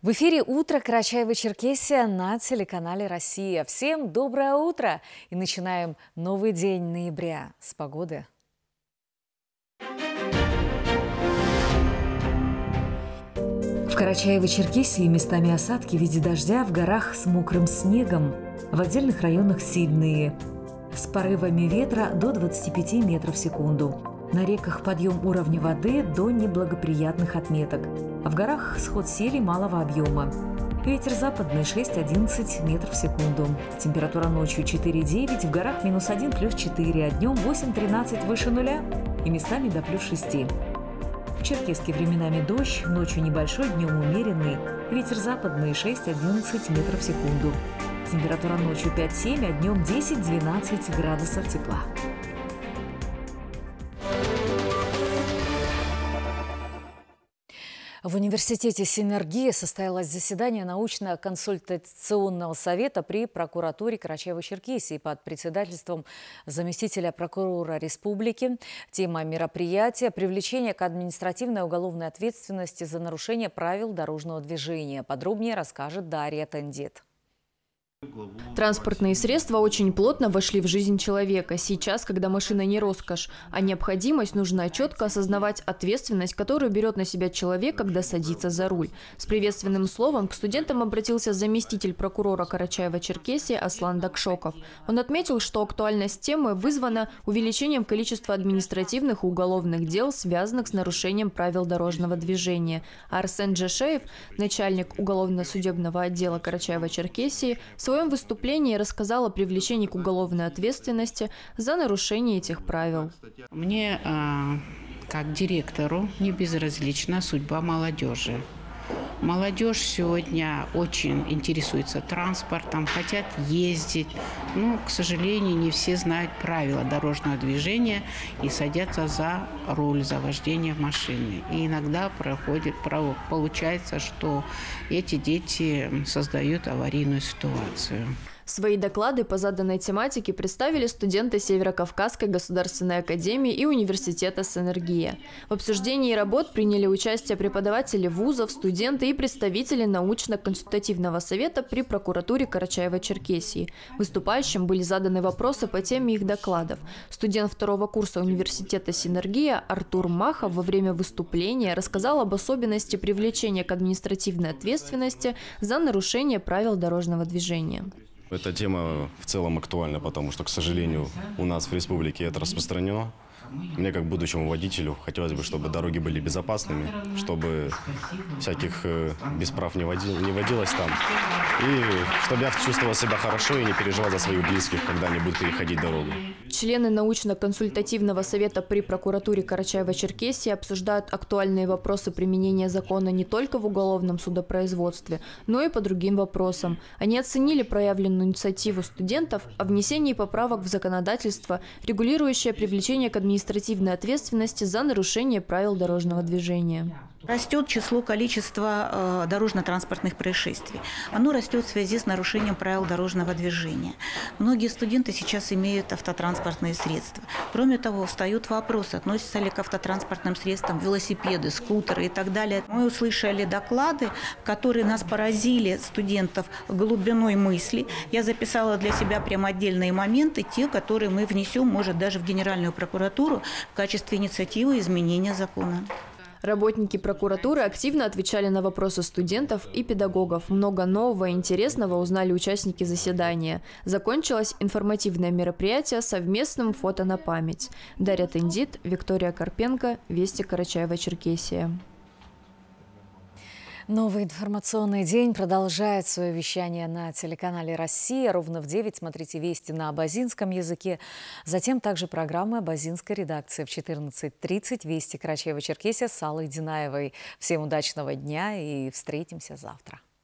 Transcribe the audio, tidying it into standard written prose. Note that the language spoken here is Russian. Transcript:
В эфире «Утро Карачаево-Черкесия» на телеканале «Россия». Всем доброе утро! И начинаем новый день ноября с погоды. В Карачаево-Черкесии местами осадки в виде дождя, в горах с мокрым снегом, в отдельных районах сильные, с порывами ветра до 25 метров в секунду. На реках подъем уровня воды до неблагоприятных отметок. А в горах сход сели малого объема. Ветер западный 6-11 метров в секунду. Температура ночью 4,9, в горах -1 +4, а днем 8-13 выше нуля и местами до +6. В Черкесске временами дождь, ночью небольшой, днем умеренный. Ветер западный 6-11 метров в секунду. Температура ночью 5-7, а днем 10-12 градусов тепла. В университете «Синергия» состоялось заседание научно-консультационного совета при прокуратуре Карачаево-Черкесии под председательством заместителя прокурора республики. Тема мероприятия – привлечение к административной и уголовной ответственности за нарушение правил дорожного движения. Подробнее расскажет Дарья Тендит. Транспортные средства очень плотно вошли в жизнь человека. Сейчас, когда машина не роскошь, а необходимость, нужно четко осознавать ответственность, которую берет на себя человек, когда садится за руль. С приветственным словом к студентам обратился заместитель прокурора Карачаево-Черкесии Аслан Дакшоков. Он отметил, что актуальность темы вызвана увеличением количества административных и уголовных дел, связанных с нарушением правил дорожного движения. Арсен Джешеев, начальник уголовно-судебного отдела Карачаево-Черкесии, в своем выступлении рассказал о привлечении к уголовной ответственности за нарушение этих правил. Мне, как директору, не безразлична судьба молодежи. Молодежь сегодня очень интересуется транспортом, хотят ездить. Но, к сожалению, не все знают правила дорожного движения и садятся за руль, за вождение машины. И иногда получается, что эти дети создают аварийную ситуацию. Свои доклады по заданной тематике представили студенты Северо-Кавказской государственной академии и университета «Синергия». В обсуждении работ приняли участие преподаватели вузов, студенты и представители научно-консультативного совета при прокуратуре Карачаево-Черкесии. Выступающим были заданы вопросы по теме их докладов. Студент второго курса университета «Синергия» Артур Махов во время выступления рассказал об особенности привлечения к административной ответственности за нарушение правил дорожного движения. Эта тема в целом актуальна, потому что, к сожалению, у нас в республике это распространено. Мне, как будущему водителю, хотелось бы, чтобы дороги были безопасными, чтобы всяких бесправ не водилось там. И чтобы я чувствовал себя хорошо и не переживал за своих близких, когда они будут переходить дорогу. Члены научно-консультативного совета при прокуратуре Карачаево-Черкесии обсуждают актуальные вопросы применения закона не только в уголовном судопроизводстве, но и по другим вопросам. Они оценили проявленную инициативу студентов о внесении поправок в законодательство, регулирующее привлечение к административной ответственности за нарушение правил дорожного движения. Растет количество дорожно-транспортных происшествий. Оно растет в связи с нарушением правил дорожного движения. Многие студенты сейчас имеют автотранспортные средства. Кроме того, встают вопросы, относятся ли к автотранспортным средствам велосипеды, скутеры и так далее. Мы услышали доклады, которые нас поразили, студентов, глубиной мысли. Я записала для себя прям отдельные моменты, те, которые мы внесем, может, даже в Генеральную прокуратуру в качестве инициативы изменения закона. Работники прокуратуры активно отвечали на вопросы студентов и педагогов. Много нового и интересного узнали участники заседания. Закончилось информативное мероприятие совместным фото на память. Дарья Тендит, Виктория Карпенко, Вести Карачаево-Черкесия. Новый информационный день продолжает свое вещание на телеканале «Россия». Ровно в 9 смотрите «Вести» на абазинском языке. Затем также программы абазинской редакции. В 14:30 «Вести» Карачаево-Черкесия с Аллой Динаевой. Всем удачного дня и встретимся завтра.